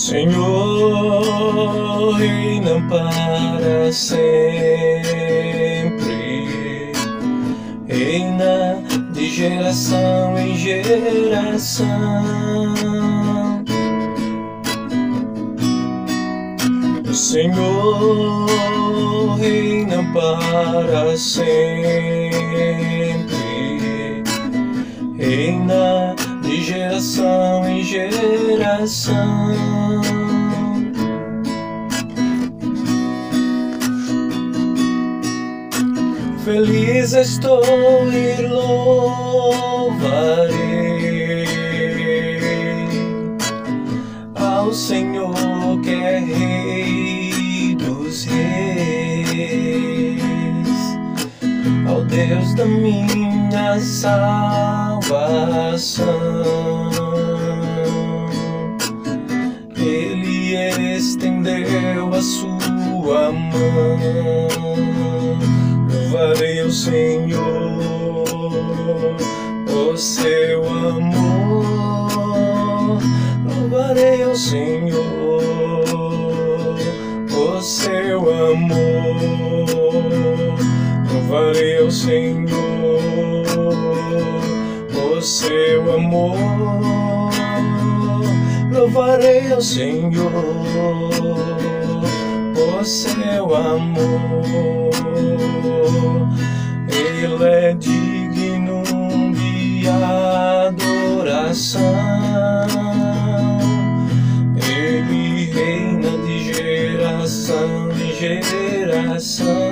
Senhor reina para sempre, reina de geração em geração. O Senhor reina para sempre, reina de geração em geração. Feliz estou e louvarei ao Senhor que é Rei dos Reis, ao Deus da minha salvação. Ele estendeu a sua mão. Louvarei o Senhor, o seu amor. Louvarei o Senhor, o seu amor. Louvarei o Senhor, o seu amor. Louvarei o Senhor, o seu amor. Ele é digno de adoração. Ele reina de geração em geração.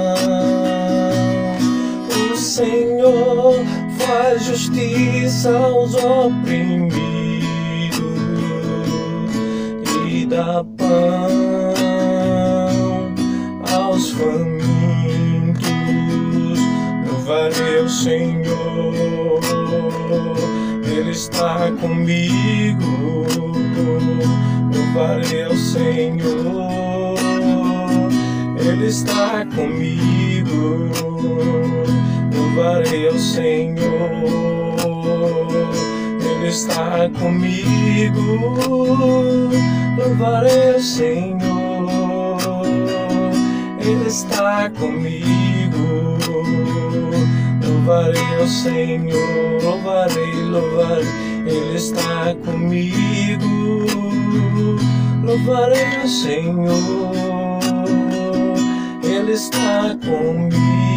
O Senhor faz justiça aos oprimidos e dá pão aos famintos. Louvarei o Senhor, Ele está comigo. Louvarei o Senhor, Ele está comigo. Louvarei o Senhor, Ele está comigo. Louvarei o Senhor, Ele está comigo. Louvarei o Senhor, louvarei, Ele está comigo. Louvarei o Senhor, Ele está comigo.